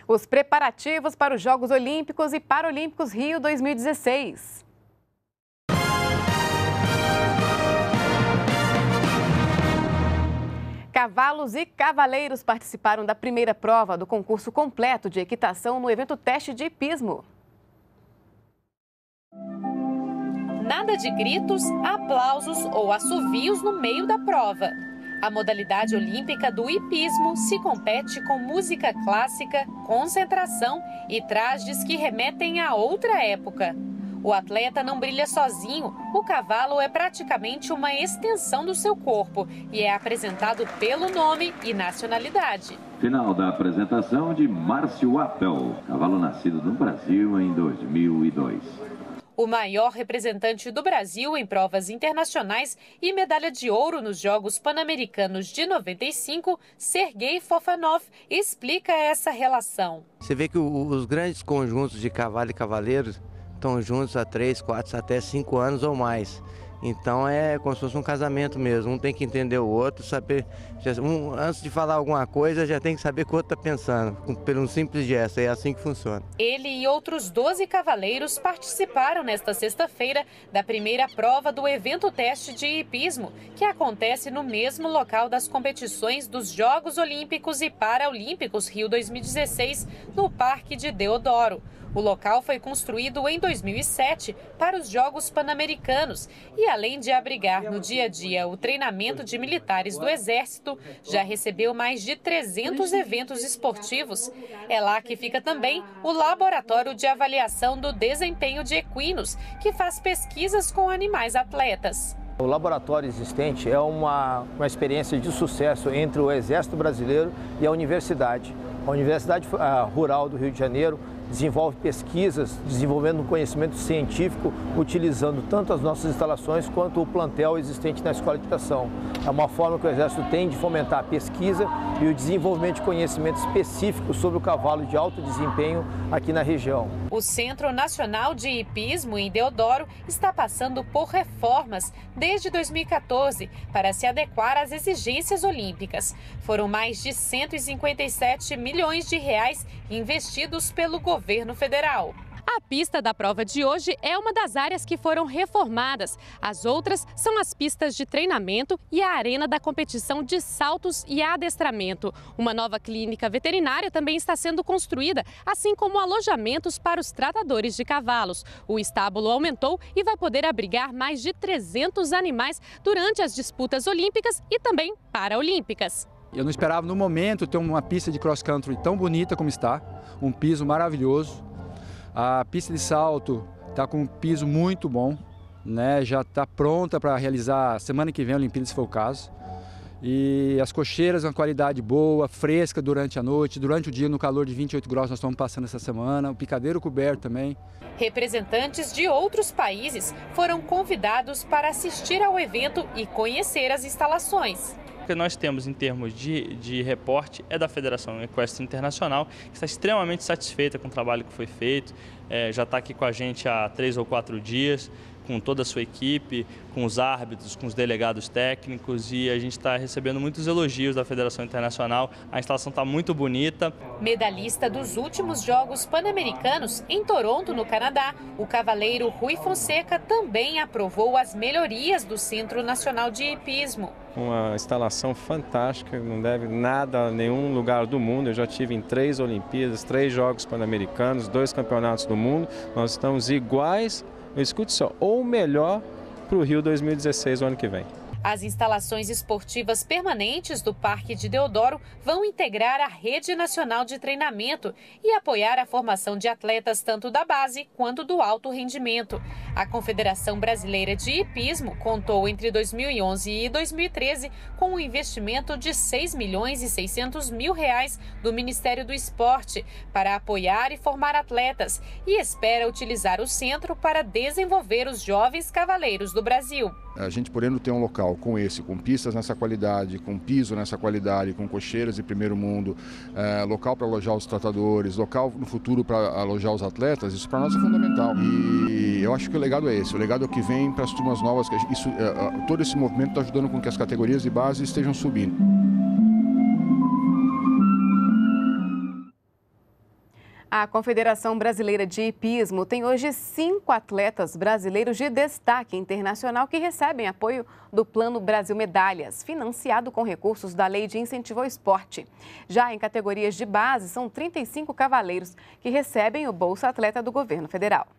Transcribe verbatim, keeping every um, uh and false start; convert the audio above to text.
Os preparativos para os Jogos Olímpicos e Paralímpicos Rio dois mil e dezesseis. Cavalos e cavaleiros participaram da primeira prova do concurso completo de equitação no evento teste de hipismo. Nada de gritos, aplausos ou assovios no meio da prova. A modalidade olímpica do hipismo se compete com música clássica, concentração e trajes que remetem a outra época. O atleta não brilha sozinho, o cavalo é praticamente uma extensão do seu corpo e é apresentado pelo nome e nacionalidade. Final da apresentação de Márcio Appel, cavalo nascido no Brasil em dois mil e dois. O maior representante do Brasil em provas internacionais e medalha de ouro nos Jogos Pan-Americanos de noventa e cinco, Sergei Fofanov, explica essa relação. Você vê que os grandes conjuntos de cavalo e cavaleiros estão juntos há três, quatro, até cinco anos ou mais. Então é como se fosse um casamento mesmo, um tem que entender o outro, saber, um, antes de falar alguma coisa já tem que saber o que o outro está pensando, pelo um simples gesto, é assim que funciona. Ele e outros doze cavaleiros participaram nesta sexta-feira da primeira prova do evento teste de hipismo, que acontece no mesmo local das competições dos Jogos Olímpicos e Paralímpicos Rio dois mil e dezesseis, no Parque de Deodoro. O local foi construído em dois mil e sete para os Jogos Pan-Americanos e, além de abrigar no dia a dia o treinamento de militares do Exército, já recebeu mais de trezentos eventos esportivos. É lá que fica também o Laboratório de Avaliação do Desempenho de Equinos, que faz pesquisas com animais atletas. O laboratório existente é uma, uma experiência de sucesso entre o Exército Brasileiro e a Universidade. A Universidade Rural do Rio de Janeiro desenvolve pesquisas, desenvolvendo um conhecimento científico, utilizando tanto as nossas instalações quanto o plantel existente na Escola de Equitação. É uma forma que o Exército tem de fomentar a pesquisa e o desenvolvimento de conhecimento específico sobre o cavalo de alto desempenho aqui na região. O Centro Nacional de Hipismo em Deodoro está passando por reformas desde dois mil e quatorze para se adequar às exigências olímpicas. Foram mais de cento e cinquenta e sete milhões de reais investidos pelo governo federal. A pista da prova de hoje é uma das áreas que foram reformadas. As outras são as pistas de treinamento e a arena da competição de saltos e adestramento. Uma nova clínica veterinária também está sendo construída, assim como alojamentos para os tratadores de cavalos. O estábulo aumentou e vai poder abrigar mais de trezentos animais durante as disputas olímpicas e também paraolímpicas. Eu não esperava no momento ter uma pista de cross country tão bonita como está, um piso maravilhoso. A pista de salto está com um piso muito bom, né? Já está pronta para realizar semana que vem a Olimpíada, se for o caso. E as cocheiras uma qualidade boa, fresca durante a noite, durante o dia no calor de vinte e oito graus nós estamos passando essa semana, o picadeiro coberto também. Representantes de outros países foram convidados para assistir ao evento e conhecer as instalações. O que nós temos em termos de, de reporte é da Federação Equestre Internacional, que está extremamente satisfeita com o trabalho que foi feito, é, já está aqui com a gente há três ou quatro dias, com toda a sua equipe, com os árbitros, com os delegados técnicos, e a gente está recebendo muitos elogios da Federação Internacional. A instalação está muito bonita. Medalhista dos últimos Jogos Pan-Americanos em Toronto, no Canadá, o cavaleiro Rui Fonseca também aprovou as melhorias do Centro Nacional de Hipismo. Uma instalação fantástica, não deve nada a nenhum lugar do mundo. Eu já tive em três Olimpíadas, três Jogos Pan-Americanos, dois campeonatos do mundo. Nós estamos iguais, escute só, ou melhor para o Rio dois mil e dezesseis, o ano que vem. As instalações esportivas permanentes do Parque de Deodoro vão integrar a Rede Nacional de Treinamento e apoiar a formação de atletas tanto da base quanto do alto rendimento. A Confederação Brasileira de Hipismo contou entre dois mil e onze e dois mil e treze com um investimento de seis milhões e seiscentos mil reais do Ministério do Esporte para apoiar e formar atletas e espera utilizar o centro para desenvolver os jovens cavaleiros do Brasil. A gente podendo ter um local com esse, com pistas nessa qualidade, com piso nessa qualidade, com cocheiras de primeiro mundo, é, local para alojar os tratadores, local no futuro para alojar os atletas, isso para nós é fundamental. E eu acho que o legado é esse, o legado é o que vem para as turmas novas, que isso, é, todo esse movimento está ajudando com que as categorias de base estejam subindo. A Confederação Brasileira de Hipismo tem hoje cinco atletas brasileiros de destaque internacional que recebem apoio do Plano Brasil Medalhas, financiado com recursos da Lei de Incentivo ao Esporte. Já em categorias de base, são trinta e cinco cavaleiros que recebem o Bolsa Atleta do governo federal.